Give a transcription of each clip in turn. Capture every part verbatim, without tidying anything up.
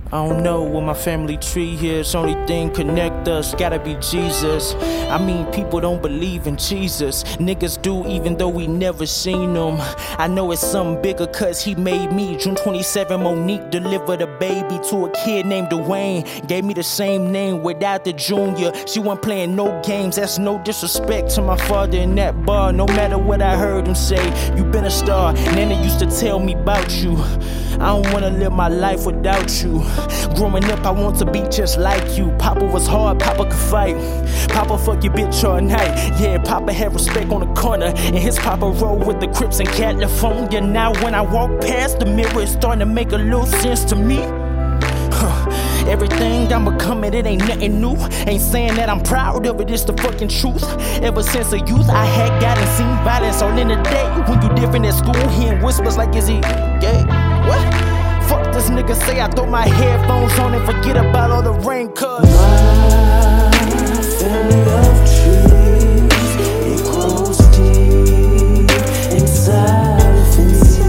I don't know what my family tree here is. Only thing connect us gotta be Jesus. I mean, people don't believe in Jesus. Niggas do, even though we never seen him. I know it's something bigger cause he made me. June twenty-seventh, Monique delivered a baby to a kid named Dwayne. Gave me the same name without the junior. She wasn't playing no games, that's no disrespect to my father in that bar. No matter what I heard him say, you been a star. Nana used to tell me about you. I don't wanna live my life without you. Growing up, I want to be just like you. Papa was hard, Papa could fight. Papa fuck your bitch all night. Yeah, Papa had respect on the corner, and his Papa rolled with the Crips in California. Now when I walk past the mirror, it's starting to make a little sense to me. Huh. Everything I'm becoming, it ain't nothing new. Ain't saying that I'm proud of it, it's the fucking truth. Ever since a youth, I had gotten seen violence all in the day. When you different at school, hearing whispers like, is he gay? What? Fuck this nigga say I throw my headphones on and forget about all the rain cuz my family of trees, it grows deep inside of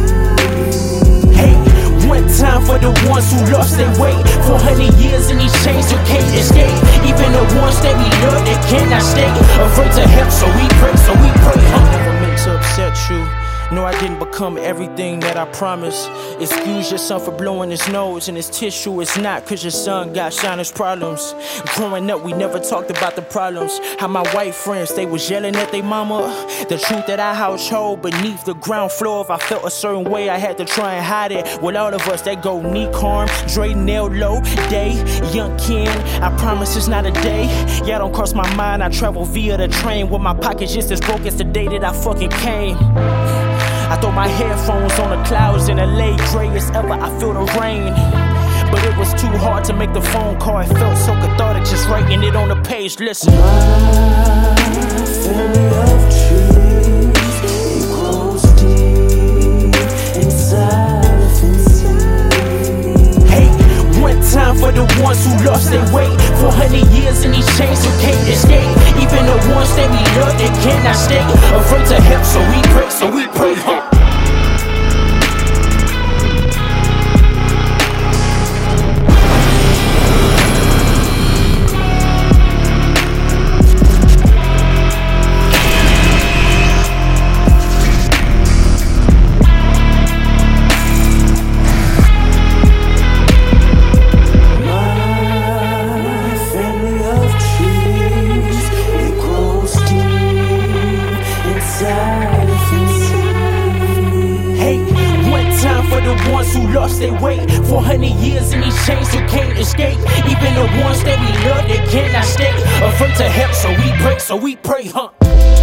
me. Hey, one time for the ones who lost their way. four hundred years in these chains you can't escape. Even the ones that we love that cannot stay. Afraid to help so we pray, so we pray. Huh? Never meant to upset you. No, I didn't become everything that I promised. Excuse your son for blowing his nose and his tissue. It's not cause your son got sinus problems. Growing up, we never talked about the problems. How my white friends, they was yelling at their mama. The truth at our household beneath the ground floor. If I felt a certain way, I had to try and hide it. With all of us, that go Nick Harm, Dre, Nail Low, Day, Young Ken. I promise it's not a day. Yeah, don't cross my mind. I travel via the train with my pockets just as broke as the day that I fucking came. I throw my headphones on the clouds in L A, gray as ever, I feel the rain. But it was too hard to make the phone call, it felt so cathartic just writing it on the page, listen. My family of trees, it grows deep inside of me. Hey, one time for the ones who lost their way. four hundred years in these chains you can't escape. Even the ones that we love that cannot stay. Afraid to help so we pray, so we pray, huh? Lost their way, four hundred years in these chains you can't escape. Even the ones that we love that cannot stay. Afraid to help so we pray, so we pray, huh?